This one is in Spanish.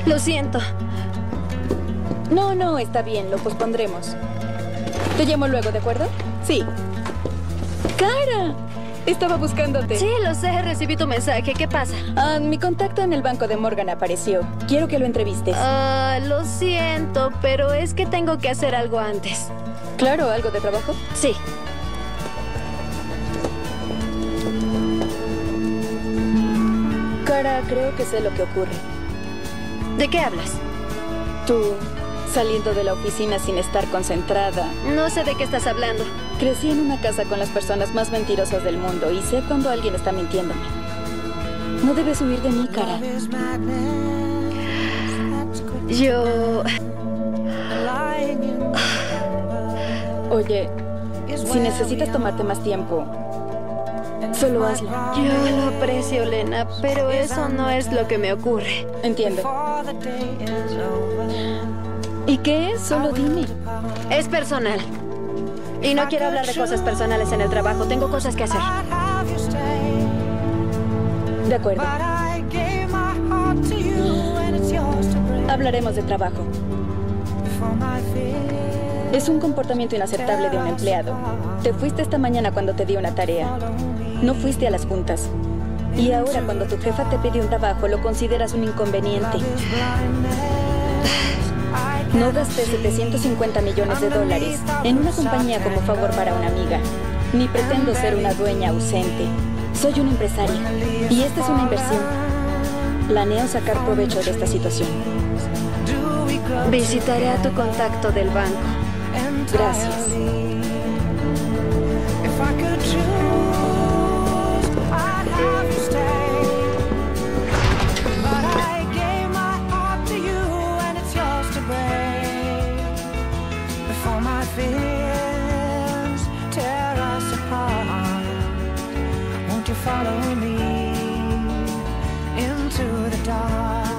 Lo siento. No, está bien, lo pospondremos. Te llamo luego, ¿de acuerdo? Sí. ¡Cara! Estaba buscándote. Sí, lo sé, recibí tu mensaje. ¿Qué pasa? Mi contacto en el banco de Morgan apareció. Quiero que lo entrevistes. Lo siento, pero es que tengo que hacer algo antes. Claro, ¿algo de trabajo? Sí. Cara, creo que sé lo que ocurre. ¿De qué hablas? Tú, saliendo de la oficina sin estar concentrada. No sé de qué estás hablando. Crecí en una casa con las personas más mentirosas del mundo y sé cuando alguien está mintiéndome. No debes huir de mí, Cara. Yo... Oye, si necesitas tomarte más tiempo, solo hazlo. Yo lo aprecio, Lena, pero eso no es lo que me ocurre. Entiendo. ¿Y qué es? Solo dime. Es personal. Y no quiero hablar de cosas personales en el trabajo. Tengo cosas que hacer. De acuerdo. Hablaremos de trabajo. Es un comportamiento inaceptable de un empleado. Te fuiste esta mañana cuando te di una tarea. No fuiste a las juntas. Y ahora cuando tu jefa te pide un trabajo, lo consideras un inconveniente. No gasté $750 millones en una compañía como favor para una amiga. Ni pretendo ser una dueña ausente. Soy una empresaria. Y esta es una inversión. Planeo sacar provecho de esta situación. Visitaré a tu contacto del banco. Gracias. Follow me into the dark.